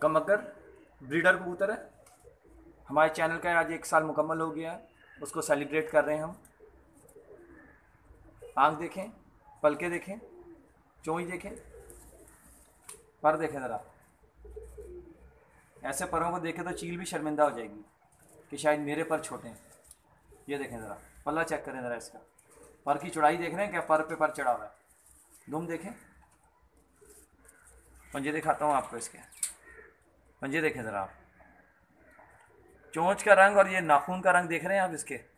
कमकर breeder कबूतर है। हमारे चैनल का आज 1 साल मुकम्मल हो गया है, उसको सेलिब्रेट कर रहे हैं हम। आँख देखें, पलके देखें, चोंच देखें, पर देखें ज़रा। ऐसे परों को देखें तो चील भी शर्मिंदा हो जाएगी कि शायद मेरे पर छोटे हैं। ये देखें ज़रा, पल्ला चेक करें ज़रा इसका, पर की चौड़ाई देख रहे हैं क्या, पर पे पर चढ़ा हुआ है। दुम देखें, पंजे दिखाता हूँ आपको, इसके पंजे देखें ज़रा आप। चोंच का रंग और ये नाखून का रंग देख रहे हैं आप इसके।